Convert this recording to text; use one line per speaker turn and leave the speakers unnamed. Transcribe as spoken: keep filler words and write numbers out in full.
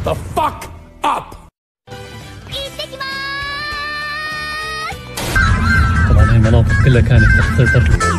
the fuck up.
طبعا هاي المناطق كلها كانت تحت سيطرته.